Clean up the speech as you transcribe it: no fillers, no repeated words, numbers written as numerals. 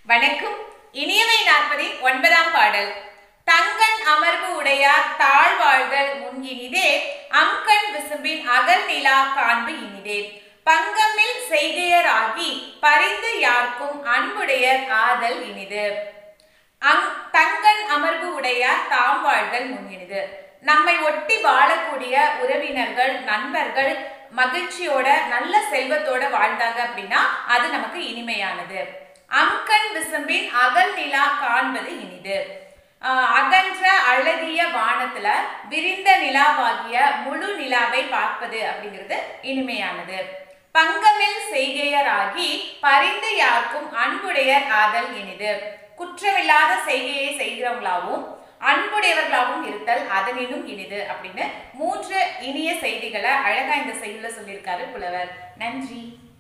வணக்கம். இனியவை 49ஆம் பாடல். தங்கண் அமர்வு உடையார் தாழ்வாழ்தல் முன் இனிதே, அம்கண் விசும்பின் அகல் நிலா காண்பு இனிதே. பங்கமில் செய்கையராகி பரிந்து யார்க்கும் அன்புடையர் ஆதல் இனிது. தங்கண் அமர்வு உடையார் தாம் வாழ்தல் முன் இனிது. நம்மை ஒட்டி வாழக்கூடிய உறவினர்கள், நண்பர்கள் மகிழ்ச்சியோட நல்ல செல்வத்தோட வாழ்ந்தாங்க அப்படின்னா அது நமக்கு இனிமையானது. அம்கண் விசும்பின் அகல் நிலா காண்பது இனிது. அகன்ற அழகிய வானத்துல விரிந்த நிலாவாகிய முழு நிலாவை பார்ப்பது அப்படிங்கிறது இனிமையானது. பங்கமில் செய்கையராகி பரிந்து யாருக்கும் அன்புடையர் ஆதல் இனிது. குற்றமில்லாத செய்கையை செய்கிறவங்களாகவும் அன்புடையவர்களாகவும் இருத்தல் அதனினும் இனிது அப்படின்னு 3 இனிய செய்திகளை அழகா இந்த செய்தியில சொல்லியிருக்காரு புலவர். நன்றி.